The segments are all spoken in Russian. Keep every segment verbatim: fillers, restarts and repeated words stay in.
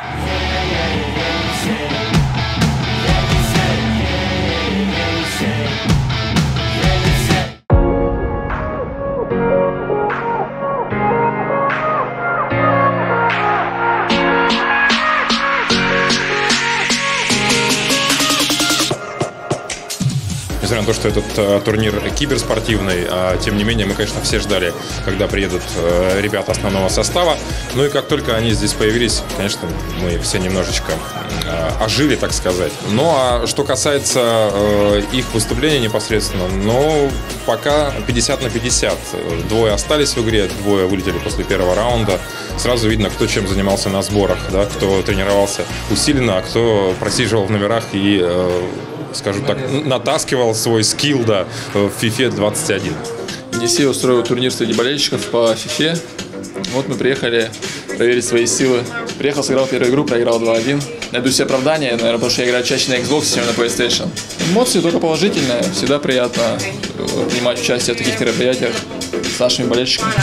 Несмотря на то, что этот э, турнир киберспортивный, а, тем не менее мы, конечно, все ждали, когда приедут э, ребята основного состава. Ну и как только они здесь появились, конечно, мы все немножечко э, ожили, так сказать. Ну а что касается э, их выступления непосредственно, ну пока пятьдесят на пятьдесят. Двое остались в игре, двое вылетели после первого раунда. Сразу видно, кто чем занимался на сборах, да, кто тренировался усиленно, а кто просиживал в номерах и э, скажем так, натаскивал свой скилл, да, в FIFA двадцать один. Енисей устроил турнир среди болельщиков по FIFA. Вот мы приехали проверить свои силы. Приехал, сыграл первую игру, проиграл два один. Найду себе оправдание, наверное, потому что я играю чаще на Xbox, чем на PlayStation. Эмоции только положительные. Всегда приятно принимать участие в таких мероприятиях с нашими болельщиками.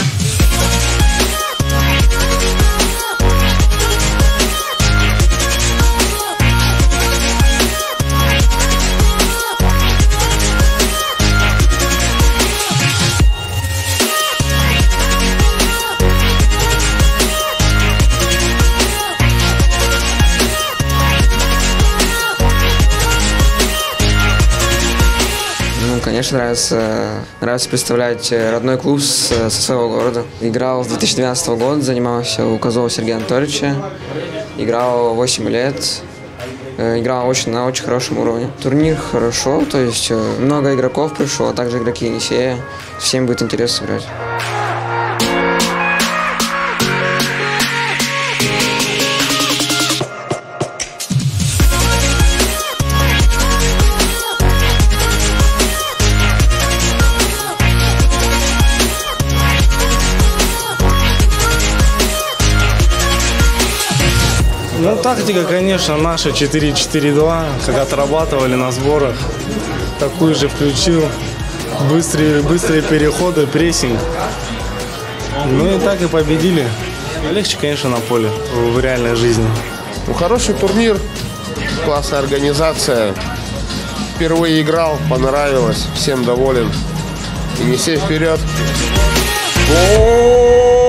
Конечно, нравится, нравится представлять родной клуб с, со своего города. Играл с две тысячи двенадцатого года, занимался у Козлова Сергея Анатольевича. Играл восемь лет. Играл очень, на очень хорошем уровне. Турнир хорошо, то есть много игроков пришло, а также игроки Енисея. Всем будет интересно играть. Ну, тактика, конечно, наша четыре четыре два, как отрабатывали на сборах. Такую же включил. Быстрые, быстрые переходы, прессинг. Ну и так и победили. Легче, конечно, на поле, в реальной жизни. Ну, хороший турнир, классная организация. Впервые играл, понравилось, всем доволен. Енисей вперед! О-о-о!